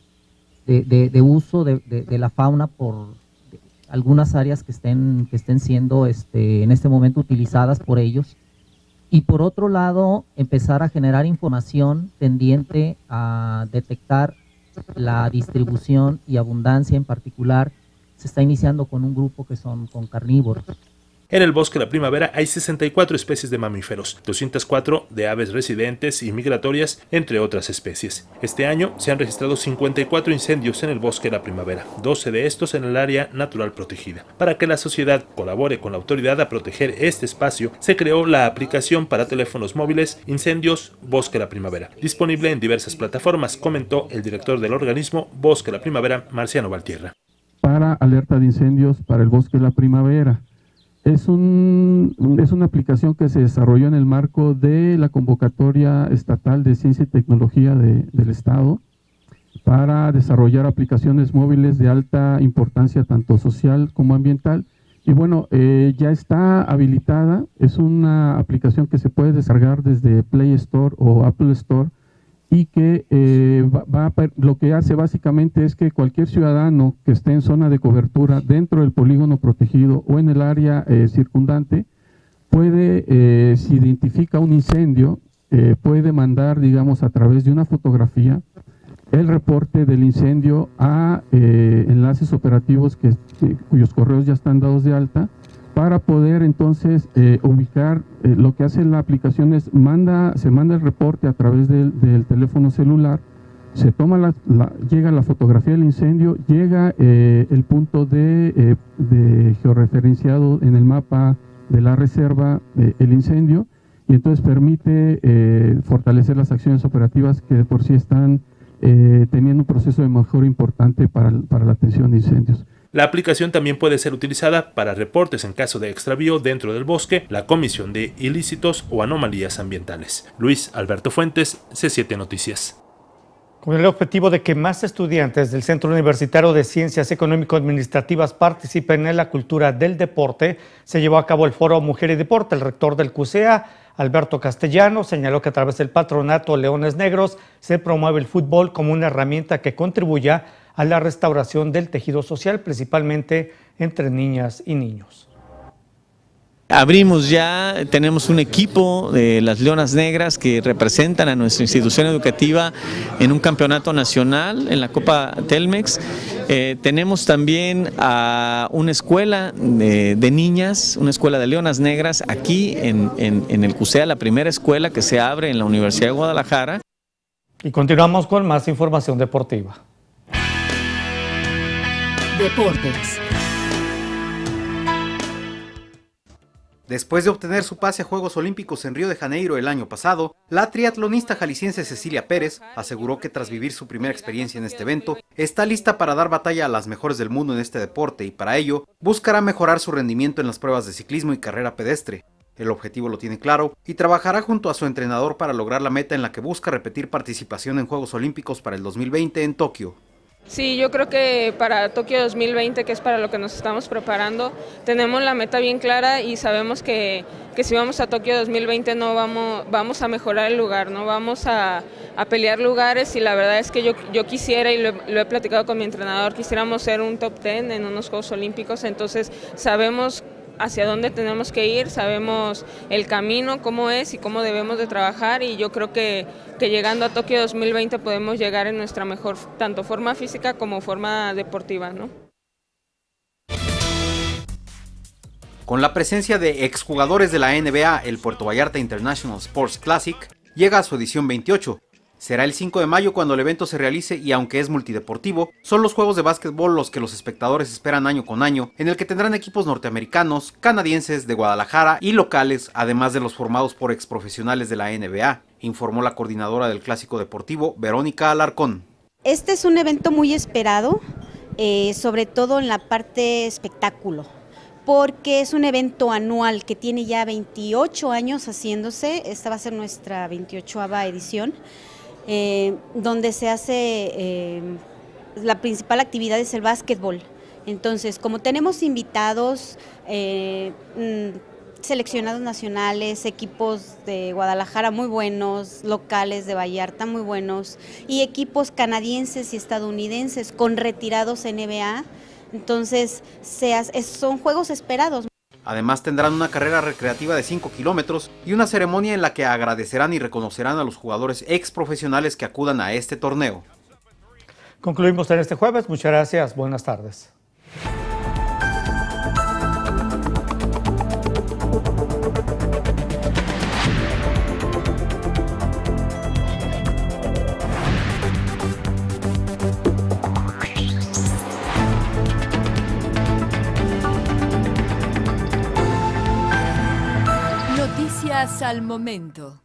de uso de la fauna por algunas áreas que estén siendo en este momento utilizadas por ellos, y por otro lado empezar a generar información tendiente a detectar la distribución y abundancia. En particular se está iniciando con un grupo que son con carnívoros.
En el Bosque La Primavera hay 64 especies de mamíferos, 204 de aves residentes y migratorias, entre otras especies. Este año se han registrado 54 incendios en el Bosque La Primavera, 12 de estos en el área natural protegida. Para que la sociedad colabore con la autoridad a proteger este espacio, se creó la aplicación para teléfonos móviles Incendios Bosque La Primavera, disponible en diversas plataformas, comentó el director del organismo Bosque La Primavera, Marciano Valtierra.
Para alerta de incendios para el Bosque La Primavera. Es una aplicación que se desarrolló en el marco de la convocatoria estatal de ciencia y tecnología del Estado para desarrollar aplicaciones móviles de alta importancia tanto social como ambiental. Y bueno, ya está habilitada, es una aplicación que se puede descargar desde Play Store o Apple Store, y que lo que hace básicamente es que cualquier ciudadano que esté en zona de cobertura dentro del polígono protegido o en el área circundante puede, si identifica un incendio, puede mandar, digamos, a través de una fotografía el reporte del incendio a enlaces operativos cuyos correos ya están dados de alta, para poder entonces ubicar. Lo que hace la aplicación es se manda el reporte a través del teléfono celular, se toma llega la fotografía del incendio, llega el punto de georreferenciado en el mapa de la reserva el incendio, y entonces permite fortalecer las acciones operativas que de por sí están teniendo un proceso de mejora importante para la atención de incendios.
La aplicación también puede ser utilizada para reportes en caso de extravío dentro del bosque, la comisión de ilícitos o anomalías ambientales. Luis Alberto Fuentes, C7 Noticias.
Con el objetivo de que más estudiantes del Centro Universitario de Ciencias Económico-Administrativas participen en la cultura del deporte, se llevó a cabo el Foro Mujer y Deporte. El rector del CUSEA, Alberto Castellano, señaló que a través del patronato Leones Negros se promueve el fútbol como una herramienta que contribuya a la restauración del tejido social, principalmente entre niñas y niños.
Abrimos ya, tenemos un equipo de las Leonas Negras que representan a nuestra institución educativa en un campeonato nacional en la Copa Telmex. Tenemos también a una escuela de niñas, una escuela de Leonas Negras aquí en el CUSEA, la primera escuela que se abre en la Universidad de Guadalajara.
Y continuamos con más información deportiva.
Deportes.
Después de obtener su pase a Juegos Olímpicos en Río de Janeiro el año pasado, la triatlonista jalisciense Cecilia Pérez aseguró que tras vivir su primera experiencia en este evento, está lista para dar batalla a las mejores del mundo en este deporte y para ello buscará mejorar su rendimiento en las pruebas de ciclismo y carrera pedestre. El objetivo lo tiene claro y trabajará junto a su entrenador para lograr la meta en la que busca repetir participación en Juegos Olímpicos para el 2020 en Tokio.
Sí, yo creo que para Tokio 2020, que es para lo que nos estamos preparando, tenemos la meta bien clara y sabemos que si vamos a Tokio 2020 no vamos a mejorar el lugar, no vamos a pelear lugares, y la verdad es que yo quisiera, y lo he platicado con mi entrenador, quisiéramos ser un top 10 en unos Juegos Olímpicos. Entonces sabemos hacia dónde tenemos que ir, sabemos el camino, cómo es y cómo debemos de trabajar, y yo creo que llegando a Tokio 2020 podemos llegar en nuestra mejor tanto forma física como forma deportiva, ¿no?
Con la presencia de exjugadores de la NBA, el Puerto Vallarta International Sports Classic llega a su edición 28. Será el 5 de mayo cuando el evento se realice, y aunque es multideportivo, son los juegos de básquetbol los que los espectadores esperan año con año, en el que tendrán equipos norteamericanos, canadienses, de Guadalajara y locales, además de los formados por exprofesionales de la NBA, informó la coordinadora del Clásico Deportivo, Verónica Alarcón.
Este es un evento muy esperado, sobre todo en la parte espectáculo, porque es un evento anual que tiene ya 28 años haciéndose. Esta va a ser nuestra 28ª edición. Donde se hace, la principal actividad es el básquetbol. Entonces, como tenemos invitados, seleccionados nacionales, equipos de Guadalajara muy buenos, locales de Vallarta muy buenos, y equipos canadienses y estadounidenses con retirados NBA, entonces son juegos esperados.
Además tendrán una carrera recreativa de 5 kilómetros y una ceremonia en la que agradecerán y reconocerán a los jugadores ex profesionales que acudan a este torneo.
Concluimos en este jueves. Muchas gracias. Buenas tardes.
Noticias al momento.